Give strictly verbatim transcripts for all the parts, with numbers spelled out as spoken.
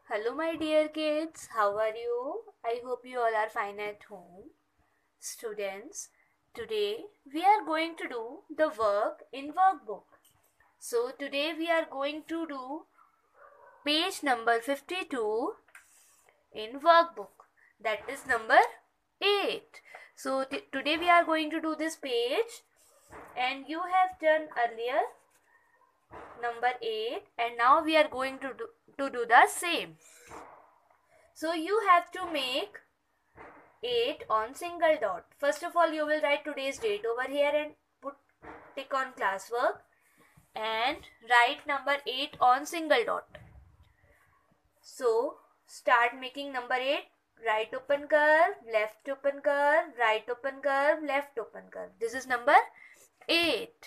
Hello my dear kids, how are you? I hope you all are fine at home. Students, today we are going to do the work in workbook. So today we are going to do page number fifty-two in workbook. That is number eight. So today we are going to do this page and you have done earlier number eight and now we are going to do, to do the same. So you have to make eight on single dot. First of all, you will write today's date over here and put tick on classwork and write number eight on single dot. So start making number eight. Right open curve, left open curve, right open curve, left open curve. This is number eight.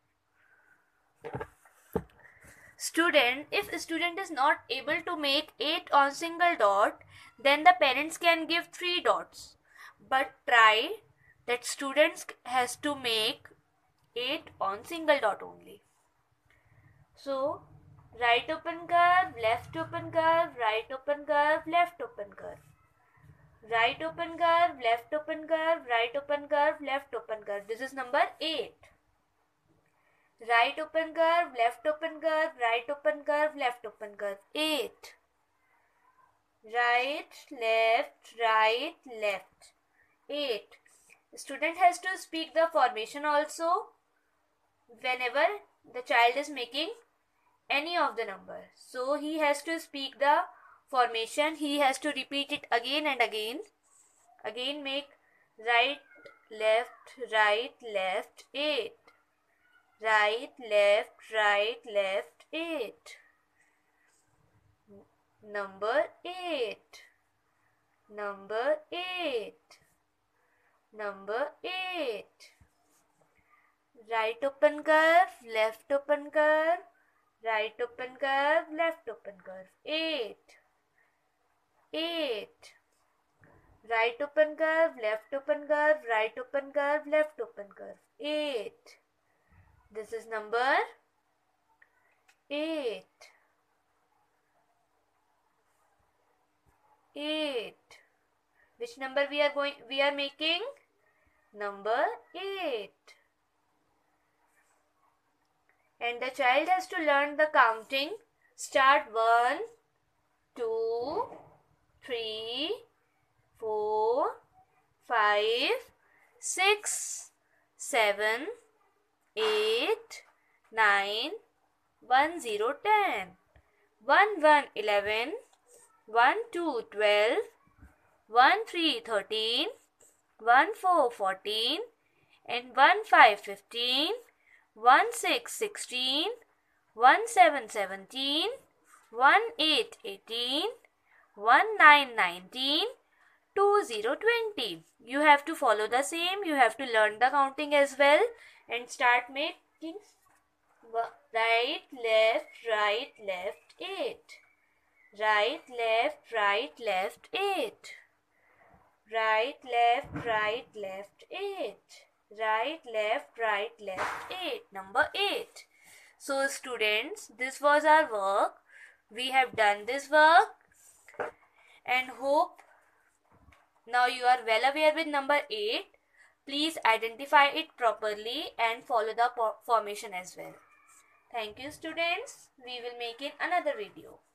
Student, if a student is not able to make eight on single dot, then the parents can give three dots. But try that students has to make eight on single dot only. So, right open curve, left open curve, right open curve, left open curve. Right open curve, left open curve, right open curve, left open curve. This is number eight. Right open curve, left open curve, right open curve, left open curve. eight. Right, left, right, left. eight. The student has to speak the formation also whenever the child is making any of the number. So he has to speak the formation. He has to repeat it again and again. Again make right, left, right, left, eight. Right, left, right, left, eight. Number eight. Number eight. Number eight. Right open curve, left open curve, right open curve, left open curve. eight. eight. Right open curve, left open curve, right open curve, left open curve. eight. This is number eight. eight. Which number we are going we are making? Number eight. And the child has to learn the counting. Start one, two, three, four, five, six, seven, eight, nine, one, zero, ten. one, one, eleven. one, two, twelve. one, three, thirteen. one, four, fourteen. And one, five, fifteen. one, six, sixteen. one, seven, seventeen. one, eight, eighteen. one, nine, nineteen. two, zero, twenty. You have to follow the same. You have to learn the counting as well. And start making right, left, right, left, eight. Right, left, right, left, eight. Right, left, right, left, eight. Right, left, right, left, eight. Number eight. So students, this was our work. We have done this work and hope now you are well aware with number eight. Please identify it properly and follow the formation as well. Thank you students. We will make it another video.